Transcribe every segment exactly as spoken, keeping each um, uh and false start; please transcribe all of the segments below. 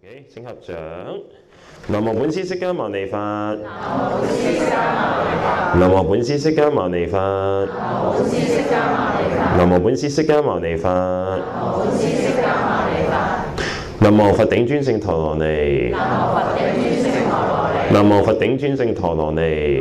OK， 請合掌。南無本師釋迦牟尼佛。南無本師釋迦牟尼佛。南無本師釋迦牟尼佛。南無佛頂尊勝陀羅尼。南無佛頂尊勝陀羅尼。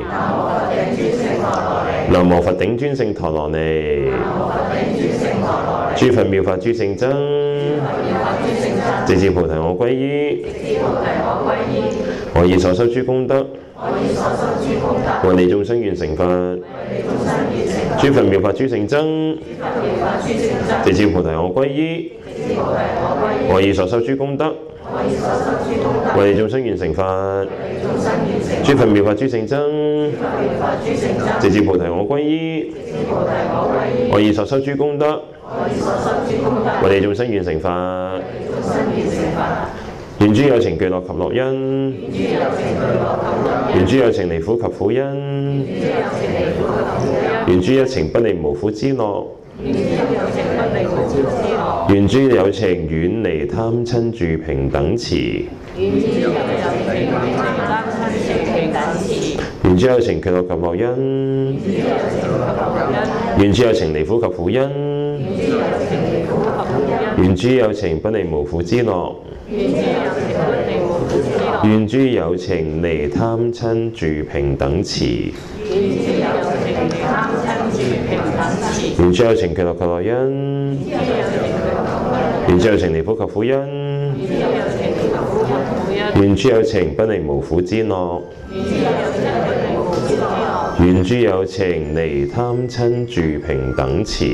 南無佛頂尊勝陀羅尼。諸佛妙法諸聖僧。直至菩提我歸依。我以所修諸功德，為利眾生願成佛。諸佛妙法諸聖僧，直至菩提我歸依。我以所修諸功德，為利眾生願成佛。諸佛妙法諸聖僧，直至菩提我歸依。我以所修諸功德，為利眾生願成佛。願諸有情具樂及樂因，願諸有情離苦及苦因，願諸有情不離無苦之樂，願諸有情遠離貪瞋住平等慈，願諸有情具樂及樂因，願諸有情離苦及苦因，願諸有情不離無苦之樂，願諸有情離貪瞋住平等慈，願諸有情具樂及樂因，願諸有情離苦及苦因，願諸有情不離無苦之樂，願諸有情離貪瞋住平等慈。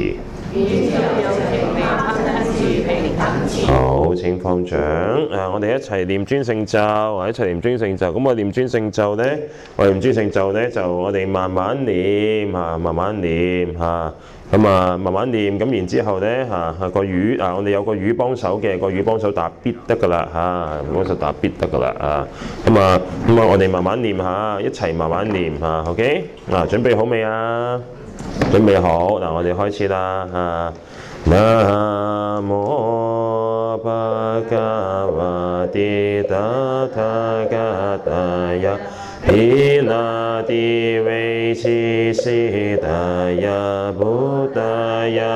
好，請放掌。啊，我哋一齊念尊勝咒，或者一齊念尊勝咒。咁我念尊勝咒呢，我念尊勝咒呢，就我哋慢慢念嚇，慢慢念嚇。咁啊，慢慢念。咁然之後呢，嚇個語啊，我哋有個語幫手嘅，個語幫手答必得噶啦嚇，幫手答必得噶啦啊。咁啊，咁啊，我哋慢慢念嚇，一齊慢慢念嚇。OK， 嗱，準備好未啊？準備好，嗱，我哋開始啦嚇。南無භဂវតិတထဂတယဣနာတိဝိချိစိတယဗုဒ္ဓယ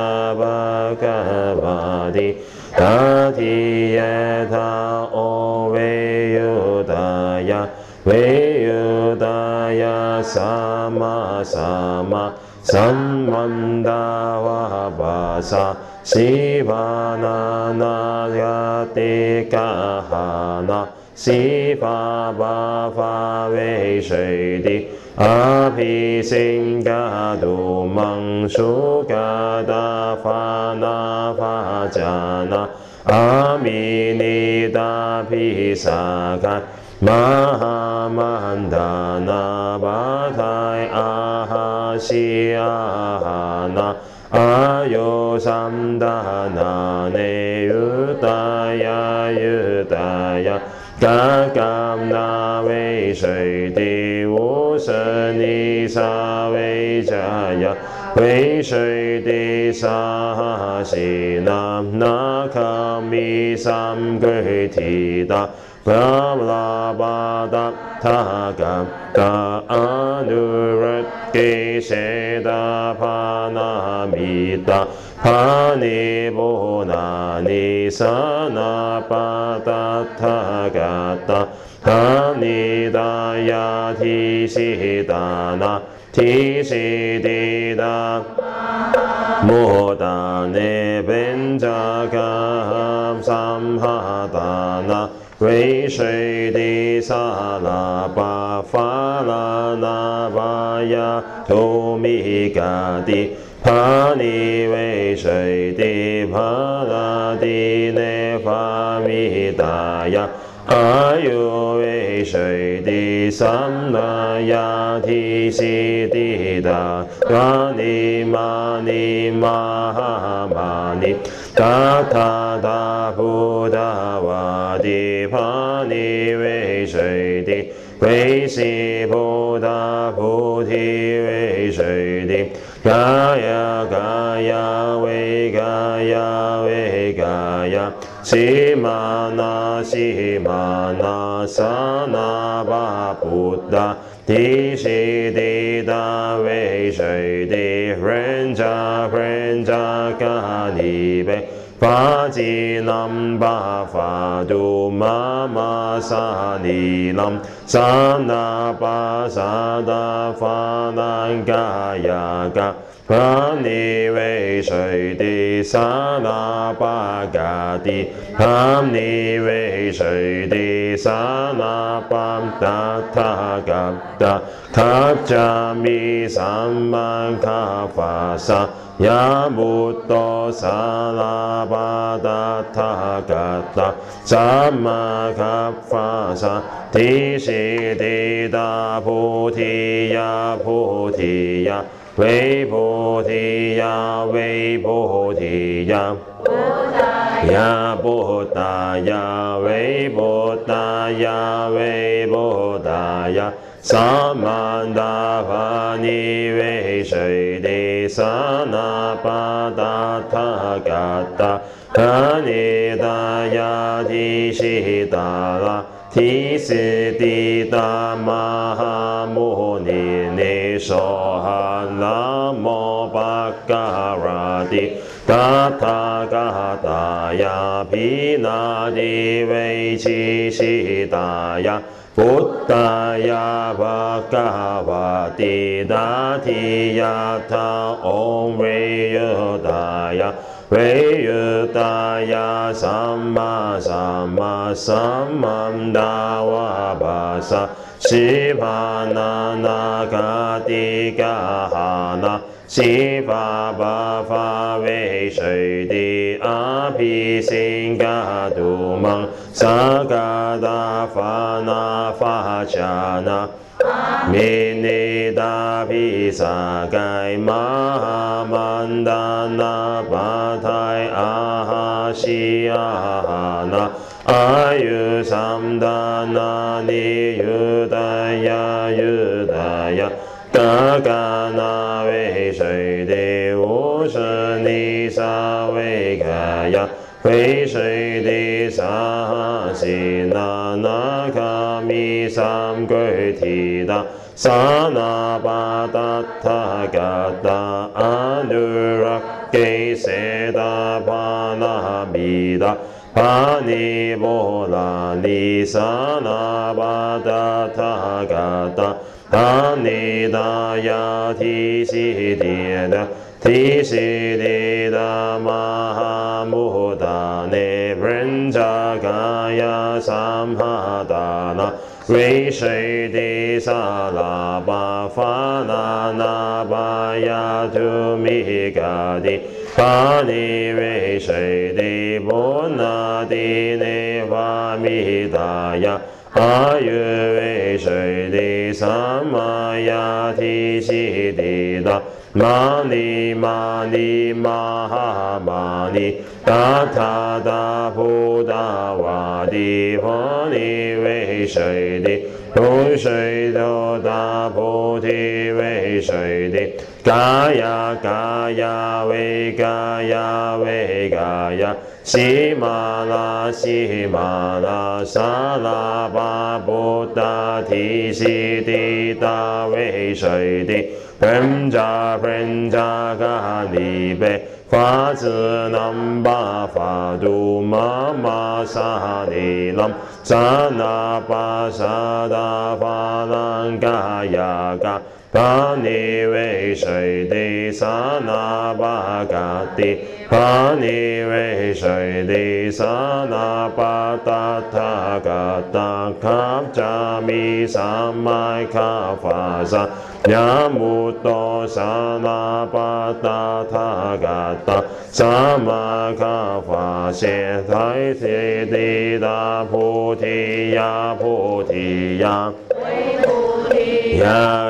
භဂဝတိတတိယထာဩဝေယုတယဝေယုတယသမ္မာသမ္မာသမ္ဗန္ဒဝါဘာစာစီဘာနာနာယတိကာဟာနာစီဘာဘာဖာဝေရှိတိအဖိစင်္ဂတုမံရှုကတာဖာနာဖာဇာနာအာမိနိတာဖိစာကမဟာမန္ဒနာဘာထိုင်အာဟာရှိအာဟာနာအာယောသန္ဒနာနေယုတယယုတယကာကမ္နာဝိရှိတိဝုစနိသာဝိဇာယဝိရှိတိသာရှိနာနာခမိသံဂေတိတာဗလာဘာဒထာကကာအနုရကေစေတာဖာနာမိတာဖာနိဘောနာနိသနာပါတထာဂတာဖာနိတာယာတိစိတာနာတိစိတေတာမောတာနေပင်ဇာကံသမ္ဟာတာနာဝိရှိတိသာလာပါဖာလာနာဘာယထိုမိကာတိဖာနိဝိရှိတိဖာလာတိနေဖာမိတာယအာယောဝိရှိတိသမ္မာယာတိစိတိတာဝနိမာနိမဟာမာနိတာထာတာဘုဒ္ဓဝါတိဖာနိဝိရှိတိဝိစီဘုဒ္ဓဘုဒ္ဓိဝိရှိတိ Gaya Gaya Ve Gaya Ve Gaya Simana Simana Sana Ba Buddha Di Shi Di Da Wei Shui Di Ren Jia Ren Jia Ga Ni Bei Fa Ji Nam Ba Fa Du Ma Ma Sa Ni Lam Sa Na Ba Sa Da Fa Nan Ga Ya Ga Fa Ni Wei Shui Di Sa Na Ba Ga Di Ha Ni Wei Shui Di Sa Na Ba Da Tha Ga Da Ka Cha Mi Sam Man Ka Fa Sa Ya Buddha Sa La Ba Da Tha Ga Da Samma Ka Fa Sa Ti Si Di Da Pu Ti Ya Pu Ti Ya Wei Pu Ti Ya Wei Pu Ti Ya Ya Buddha Ya Wei Buddha Ya Wei Buddha Ya Samanda Pa Ni Wei Shui Di Sa Na Pa Da Tha Ga Da Ha Ni Da Ya Ti Si Da La Ti Si Di Da Ma Ha Mu Ni Ni So Ha Na Mo Ba Ga Ra Di Da Tha Ga Da Ya Pi Na Di Wei Chi Si Da Ya Buddha Ya Bhagavati Dati Yata Om Veyudaya Veyudaya Samma Samma Sammam Dawa Basa Shivana Nakati Gahana Shiva Bhava Wei Shui Di Api Singha Dumang Sagada Fana Fachana Mini Da Pisa Gai Mahamandana Bhatai Aha Shiyana Ayu Samdana Ni Yudaya Yudaya Gagana Wei Shui Di Wu Shi Ni Sa Wei Gaya Wei Shui Di Sa Si Na Na Ka Mi Sam Gui Ti Da Sa Na Ba Da Tha Ga Da Anurakki Se Da Pa Na Mi Da Pa Ni Bo La Ni Sa Na Ba Da Tha Ga Da Ta Ni Da Ya Ti Si Di Da Ti Si Di Da Ma Ha Mu Da Ne Ren Jia Ga Ya Sam Ha Da Na Wei Shui Di Sa La Ba Fa Na Na Ba Ya Tu Mi Ga Di Pa Ni Wei Shui Di Bo Na Di Ne Fa Mi Da Ya Ayu Wei Shui Di Samma Ya Ti Si Di Da Ma Ni Ma Ni Ma Ha Ma Ni Da Tha Da Pu Da Wa Di Pa Ni Wei Shui Di Pu Shui Do Da Pu Ti Wei Shui Di Gaya Gaya Wei Gaya Wei Gaya Simana Simana Sa La Ba Buddha Ti Si Di Da Wei Shui Di Ren Jia Ren Jia Ga Ni Bei Fa Zi Nam Ba Fa Du Ma Ma Sa Ni Lam Sa Na Ba Sa Da Fa Nan Ga Ya Ga Pa Ni Wei Shui Di Sa Na Ba Ga Di Pa Ni Wei Shui Di Sa Na Ba Da Tha Ga Da Kap Cha Mi Sam Mai Ka Fa Sa Ya Mu Do Sa Na Ba Da Tha Ga Da Samma Ka Fa Xie Tai Si Di Da Pu Ti Ya Pu Ti Ya Ya Wei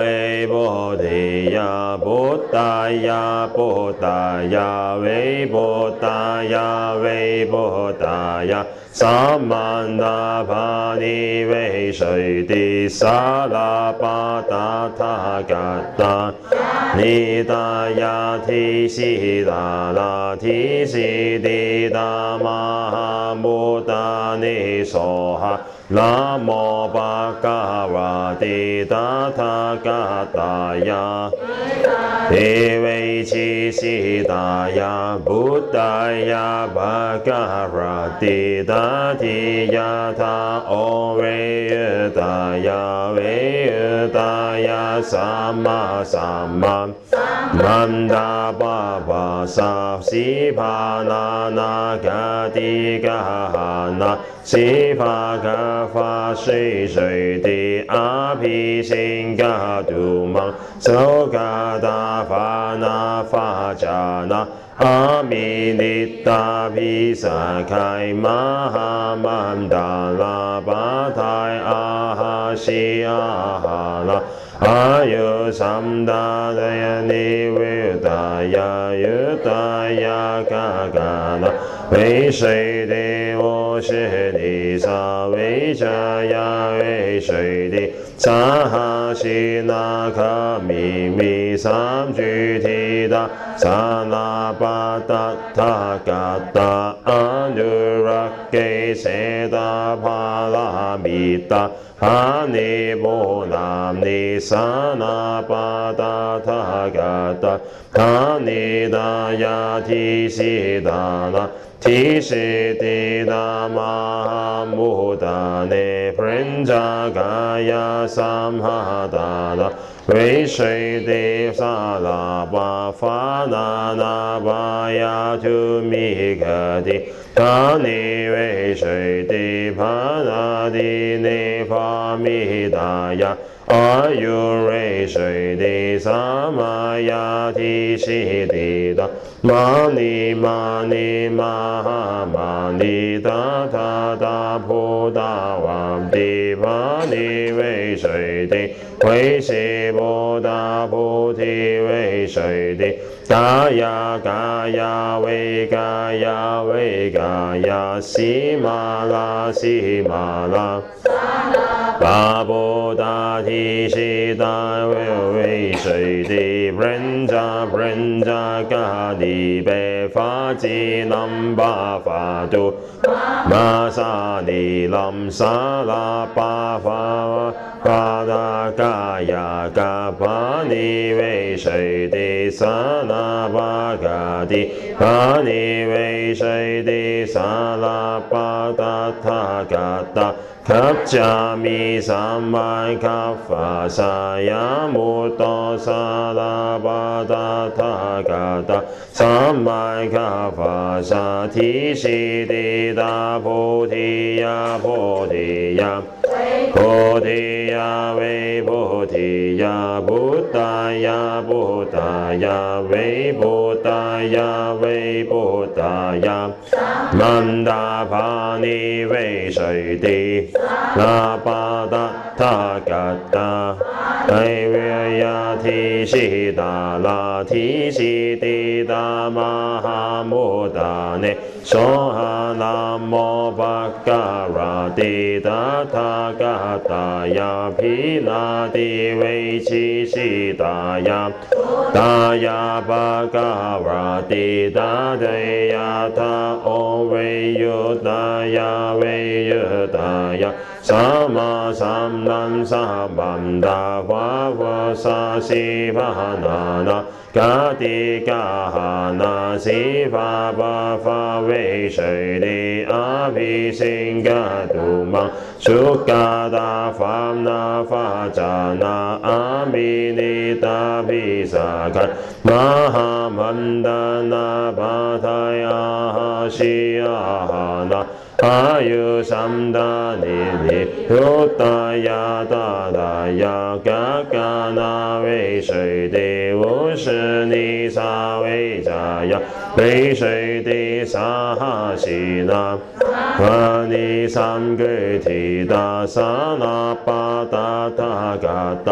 维菩提呀，菩达呀，菩达呀，维菩达呀，维菩达呀。萨曼达帕尼维水地萨拉巴达塔嘎达尼达呀提西达拉提西地达玛哈穆达尼梭哈那摩巴嘎瓦地达塔嘎达呀地维奇西达呀布达呀巴嘎瓦地达达提亚他欧维耶达呀维耶达呀萨玛萨玛曼达巴巴萨西帕那那嘎迪嘎哈那西法嘎法水水的阿毗辛嘎杜芒苏嘎达法那法迦那阿弥利达毗萨开玛哈曼达拉巴泰阿哈西阿哈拉阿尤三达达呀尼维达呀尤达呀嘎嘎那维水的我是的萨维迦呀维水的萨哈西那卡咪咪三具提达萨那巴达塔嘎达阿努拉给舍达帕拉米达哈尼波南尼萨那巴达塔嘎达哈尼达呀提西达那提西地达玛哈穆达内普仁扎嘎呀三哈达那维水地萨拉巴法那那巴呀图米格地达尼维水地帕那地内法米达呀阿尤瑞水地萨玛呀提西地达玛尼玛尼玛哈玛尼达达达普达瓦地帕尼维水地维西波达菩提维水地嘎呀嘎呀维嘎呀维嘎呀西玛拉西玛拉巴布达提西达维维水地布仁扎布仁扎嘎地贝法吉南巴法度玛萨尼南萨拉巴法巴达嘎呀嘎巴尼维水地萨那巴嘎地巴尼维水地萨拉巴达塔嘎达卡迦米萨曼卡法萨呀穆多萨拉巴达塔嘎达萨曼卡法萨提西地达菩提呀菩提呀菩提呀维菩提呀布达呀布达呀维布达呀维布达呀曼达帕尼维水地那巴达塔嘎达艾维呀提西达拉提西地达玛哈穆达内梭哈那摩巴嘎拉地达塔嘎达呀毗那地维奇西达呀达呀巴嘎拉地达对呀他欧维尤达呀维尤达呀萨玛萨南萨曼达瓦瓦萨西巴那那嘎地嘎哈那西法巴法维水地阿毗辛嘎杜芒苏嘎达法那法迦那阿弥尼达毗萨堪玛哈曼达那巴泰阿哈西阿哈那阿尤三达尼尼尤达呀达达呀嘎嘎那维水地无是尼萨维迦呀维水地萨哈西那阿尼三具提达萨那巴达塔嘎达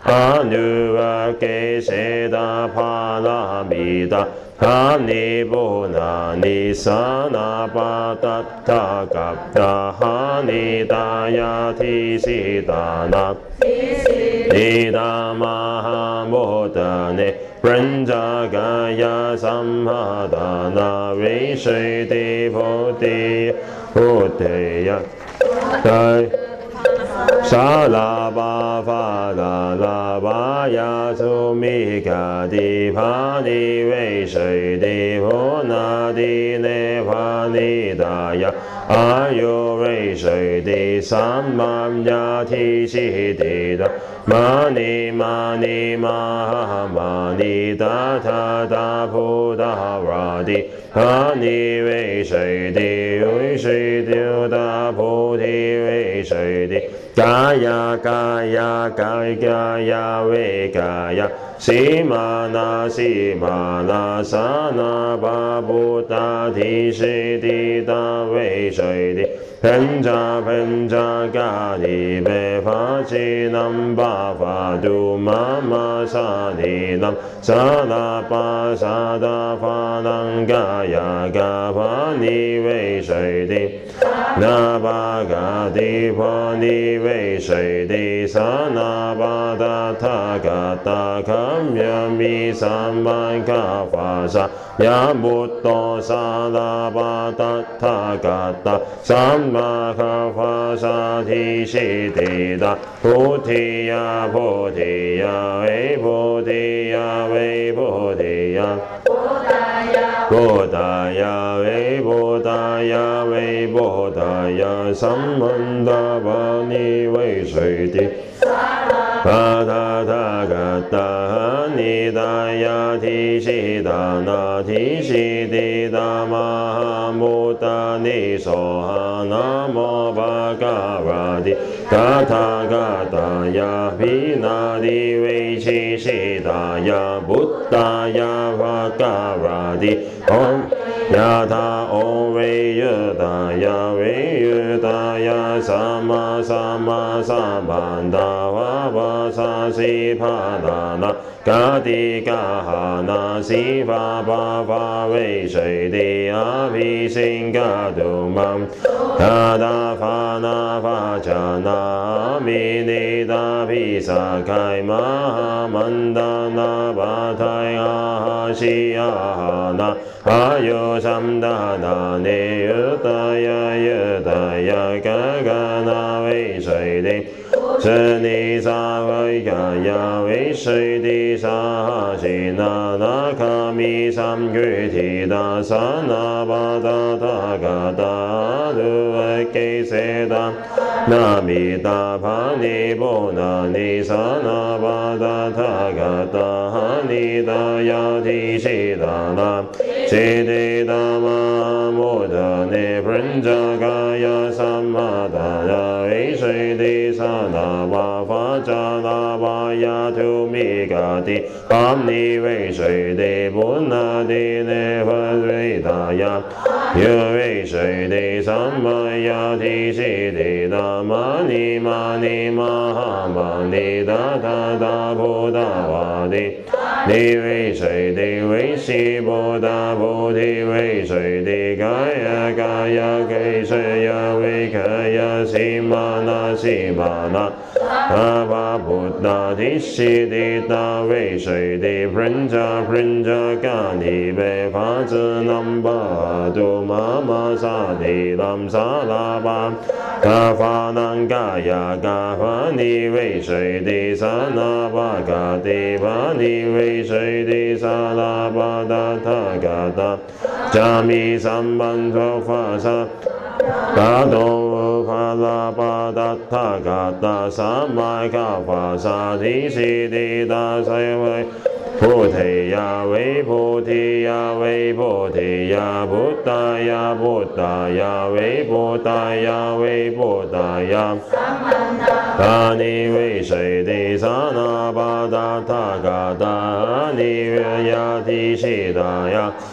阿努瓦给谁达帕拉米达。哈尼布那尼萨那巴达塔嘎达哈尼达雅提西达那尼达玛哈摩达内仁扎嘎雅萨玛达那维水地菩提菩提呀对。沙拉巴法拉拉巴雅苏米嘎迪帕尼维水地婆那迪内帕尼达雅阿尤维水地三曼雅提西地达玛尼玛尼玛哈玛尼达塔达普达瓦迪帕尼维水地维水地达菩提维水地。嘎呀嘎呀嘎嘎呀维嘎呀，西玛那西玛那萨那巴布达提西地达维水地，喷扎喷扎嘎尼贝法吉南巴法杜玛玛萨尼南萨那巴萨达法南嘎呀嘎巴尼维水地。那巴嘎迪婆尼维水地萨那巴达塔嘎达卡妙米萨曼嘎法萨呀布多萨那巴达塔嘎达萨玛卡法萨提西地达菩提呀菩提呀维菩提呀维菩提呀菩达呀维菩达呀维菩达呀三曼达巴尼维水地巴达塔嘎达哈尼达呀提西达那提西地达玛哈穆达尼娑哈那摩巴嘎瓦地嘎塔嘎达呀毗那地维奇西达呀布达呀瓦嘎瓦地唵呀他唵维耶达呀维耶达呀萨玛萨玛萨曼达瓦巴萨西帕达那嘎迪嘎哈那西法巴法维水地阿毗辛嘎杜曼嘎达法那法迦那阿弥尼达毗萨开玛哈曼达那巴泰阿哈西阿哈那阿尤三达那尼耶达呀耶达呀嘎嘎那维水地舍尼萨维嘎呀维水地萨哈西那那卡米三具提达萨那巴达塔嘎达卢维给塞达那米达帕尼波那尼萨那巴达塔嘎达哈尼达呀提西达那西地达玛摩达尼普仁扎嘎呀萨玛达呀维水地萨那巴法扎那巴呀图米嘎地阿尼维水地波那地内法维达呀耶维水地萨玛呀提西地达玛尼玛尼玛哈玛尼达达达菩达瓦地尼维水地维西波达菩提维水地嘎呀嘎呀给水呀维卡呀西玛那西玛那阿巴布达提西地达维水地普仁扎普仁扎嘎尼贝法子南巴杜玛玛萨尼南萨拉巴嘎法南嘎呀嘎法尼维水地萨那巴嘎地巴尼维水地萨拉巴达塔嘎达迦米三曼陀法萨嘎多法拉巴达塔嘎达萨玛嘎法萨提西地达塞维菩提呀维菩提呀维菩提呀布达呀布达呀维布达呀维布达呀阿尼维水地萨那巴达塔嘎达阿尼维呀提西达呀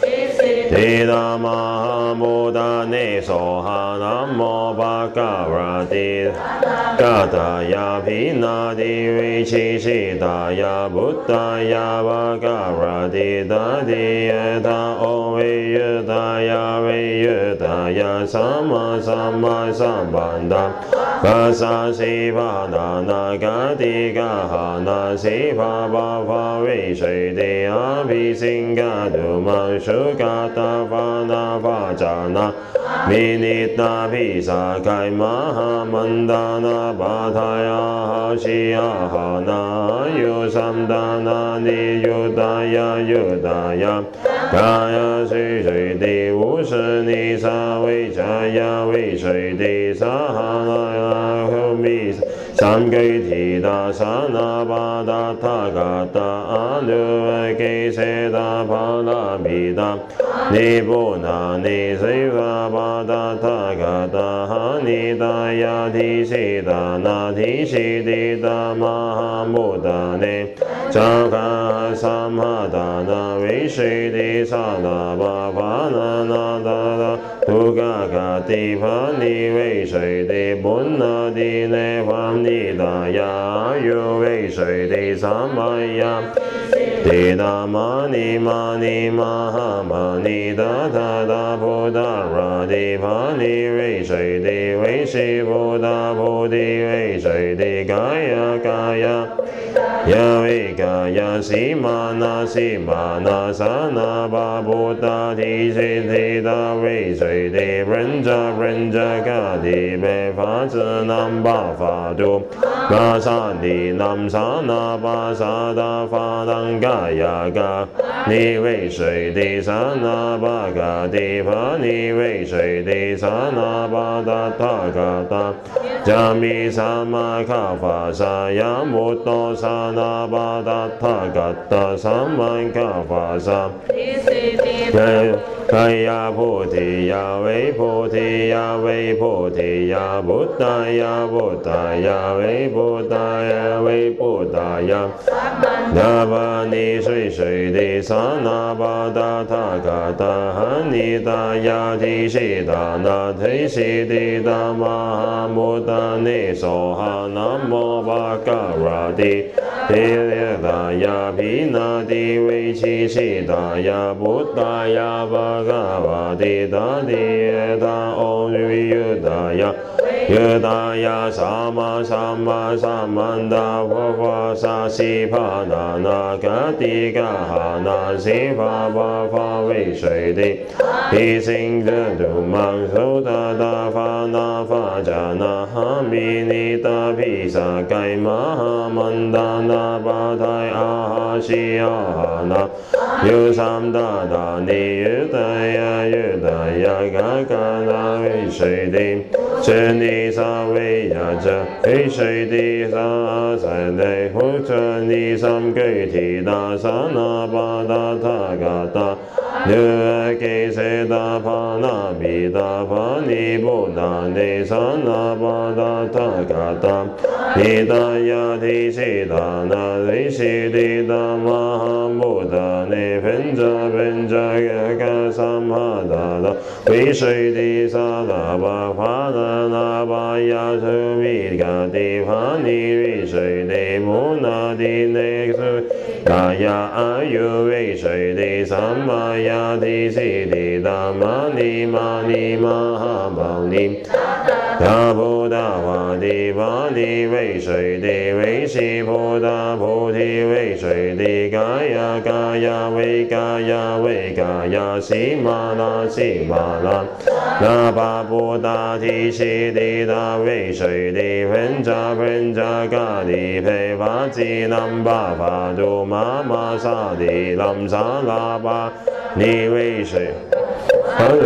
Ti Dhamma Buddhane Soha Namo Bhagavate Gataya Pinati Vichishitaya Buddhaya Bhagavate Tadiyata Oveyutaya Veyutaya Sama Sama Sambandha Kasa Siva Dana Gati Gahana Siva Bhava Vishayde Abhisinga Duma Shukata Vana Vajana Vinita Visakai Mahamandana Bhataya Shiyahana Yusamdana Niyudaya Yudaya Kaya Sri Sri Devu Shani Sa Vichaya Vishayde Sahana Humis Samgay Da Sana Bada Tagata Anu Keseda Pala Bida Nibuna Nisiva Bada Tagata Hanidaya Tisida Natishidita Mahamudane Chaka Samhadana Vishidi Sana Bhavana Nadada Tugakati Pani Vishidi Bunna Dine Nidaya Yuve Shri Samaya Dida Mani Mani Mahamani Dada Da Buddha Radi Pani Vishri Vishi Buddha Buddhi Vishri Gaya Gaya Yavi Gaya Simana Simana Sana Babuddha Tishidida Vishri Vrinja Vrinja Gadi Befatsanam Bafadu Gasani Nam Sana Basada Fadangaya Ga Nive Shri Sana Bhagati Pani Vishri Sana Badatagata Jami Sama Kafasa Muto Sana Badatagata Saman Kafasa Kaya Puti Yahweh Puti Yahweh Puti Ya Buddhaya Buddhaya Ve Buddhaya Ve Buddhaya Navani Sri Sri Di Sana Bada Tagata Hanidaya Tishidana Tishidita Mahamudane Soha Namo Bhagavate Tidaya Pinati Vichishidaya Buddhaya Bhagavate Tadiyata Om Yudaya Yudaya Sama Sama Samanda Vavasa Sipanana Katika Hana Siva Bhava Vishayde Hising Dumang Sota Fana Fajana Haminita Pisa Kai Mahamandana Bhatai Ahashiyahana Yusamdada Niyudaya Yudaya Gagana Vishayde Chani Saveya Cha Vishayde Sa Sade Huchani Samgati Dasana Bada Tagata Nuvake Seda Pana Bida Pani Buddha Nisana Bada Tagata Nidaya Tisidana Rishidida Mahambuddha Nivenja Venja Yaka Samhadada Vishayde Sada Bhavana Nabaya Sumidgati Pani Vishayde Munadi Neksu Gaya Ayu Vishayde Samaya Tisidi Damani Mani Mahabali Buddha Vani Vishayde Vishi Buddha Bodhi Vishayde Gaya Gaya Vegaya Vegaya Simana Simana Napa Buddha Tishidida Vishayde Venja Venja Gadi Pevati Namba Vadu Mama Sadi Lam Salaba Ni Vishay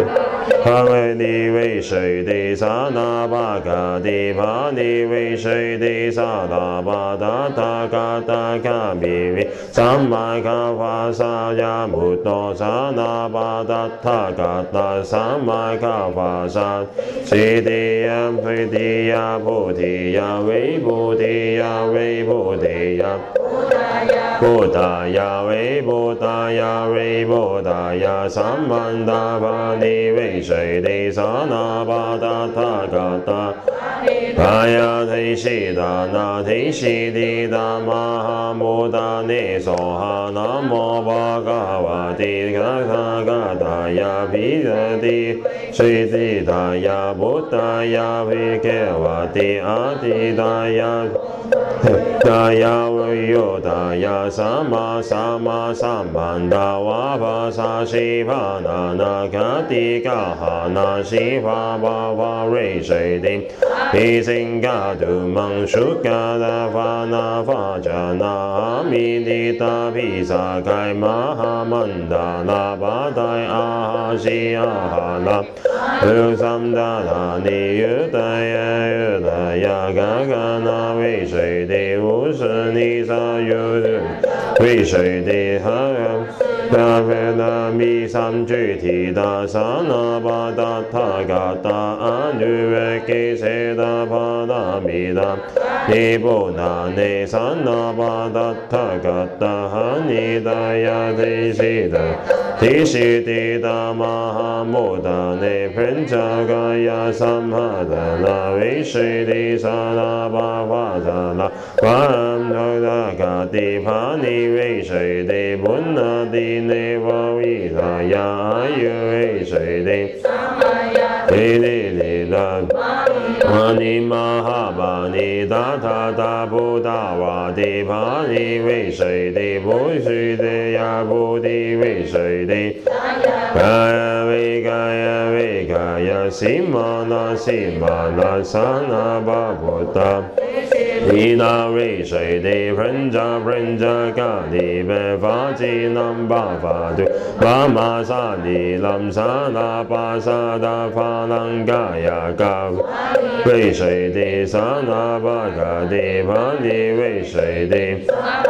哈维尼为水的萨那巴嘎迪帕尼为水的萨那巴达塔嘎达卡米维萨玛卡法萨亚穆多萨那巴达塔嘎达萨玛卡法萨西提亚菲提亚菩提亚维菩提亚维菩提亚菩达亚维菩达亚维菩达亚萨曼达巴尼为水的萨那巴达塔嘎达巴呀提西达那提西提达玛哈穆达尼娑哈那摩巴嘎瓦提嘎嘎嘎达呀毗达提水提达呀菩达呀维格瓦提阿提达呀达呀维尤达呀萨玛萨玛萨曼达瓦巴萨西巴那那嘎提嘎哈那西巴巴巴瑞水的毗辛嘎杜蒙苏嘎达法那法迦那阿弥提达毗萨盖玛哈曼达那巴达阿哈西阿哈那乌萨达那尼尤达呀尤达呀嘎嘎那维水的乌斯尼萨尤维水的哈达菲那弥三具提达萨那巴达塔嘎达阿努维基塞达帕达弥达尼布那尼萨那巴达塔嘎达哈尼达呀提西达提西提达玛哈穆达尼喷扎嘎呀三哈达那维水的萨那巴法扎那巴姆达嘎提帕尼维水的本那提尼瓦维达呀阿尤维水的提提提达玛尼玛哈巴尼达塔达布达瓦提帕尼维水的布水的呀布提维水的嘎呀维嘎呀维嘎呀西玛那西玛那萨那巴布达提那维水的喷扎喷扎嘎尼贝法吉南巴法杜巴玛萨尼南萨那巴萨达法南嘎呀嘎维水的萨那巴嘎提帕尼维水的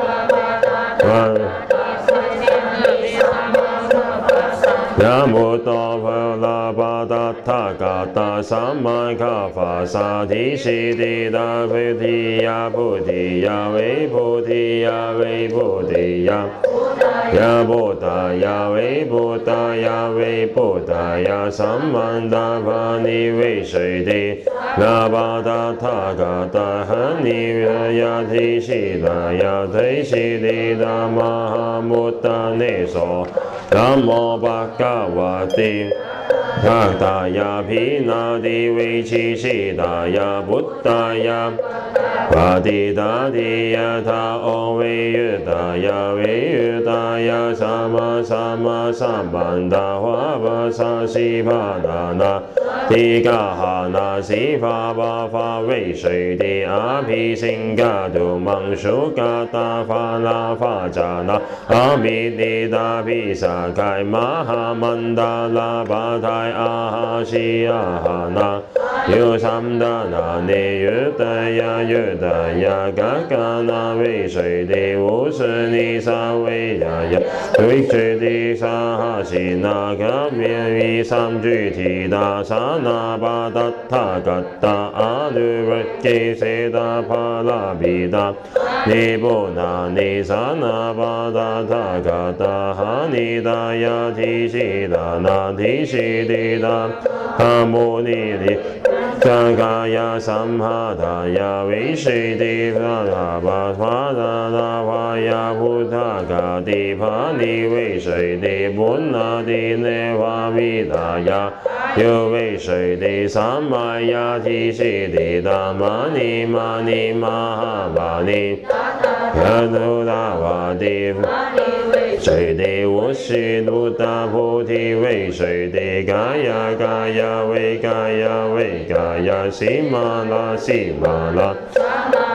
呀穆多婆拉巴达塔嘎达萨玛卡法萨提西提达菲提亚菩提亚维菩提亚维菩提亚呀菩达呀维菩达呀维菩达呀萨曼达巴尼维水的拉巴达塔嘎达哈尼呀提西达呀提西提达玛哈穆达尼娑南无巴嘎瓦提塔达呀毗那提维奇西达呀布达呀巴提达提呀他欧维约达呀维约达呀萨玛萨玛萨曼达华巴萨西巴达那提嘎哈那西法巴法维水的阿毗辛嘎杜蒙苏嘎达法那法迦那阿弥提达毗萨盖玛哈曼达拉巴泰阿哈西阿哈那尤三达那尼约达呀约达呀嘎嘎那维水的乌斯尼萨维呀呀维水的萨哈西那嘎面维三具提达萨那巴达塔嘎达阿努维基塞达帕拉比达尼布那尼萨那巴达塔嘎达哈尼达呀提西达那提西提达哈穆尼尼嘎嘎呀三哈达呀维水的萨那巴法达那法呀菩塔嘎提帕尼维水的本那提内瓦维达呀有维水的三玛呀提西的达玛尼玛尼玛哈巴尼呀努达瓦提水的无须卢达菩提为水的嘎呀嘎呀为嘎呀为嘎呀西玛拉西玛拉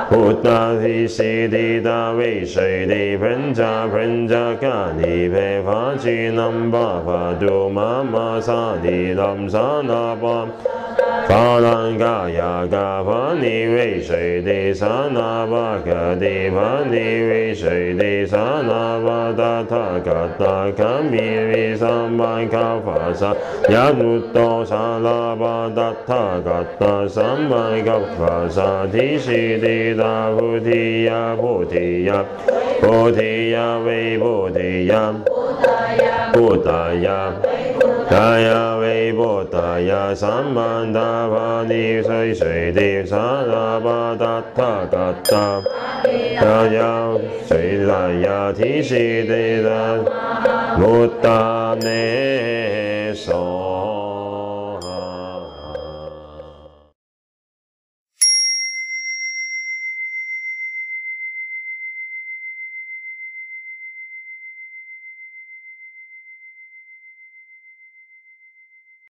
พุทธาทิสิทิตาวิสุทธิปัญจปัญจกานิเภภาชินัมบาปะตุมามาสานิลัมสานาปัมปาลังกายากาภานิวิสุทธิสานาภะกติภานิวิสุทธิสานาภะตถาคตคัมมิวิสัมปังคัปปะสะยะนุตโตสาลาภะตถาคตสัมปังคัปปะสะทิสิทิตาพุทธิยะพุทธิยะพุทธิยะวิพุทธิยะพุทธายะกายเวพุทธายะสัมปันธภานิสุสุติสาราภะตถาคตกายสุตายะทิสิทิตามุตตะเนโส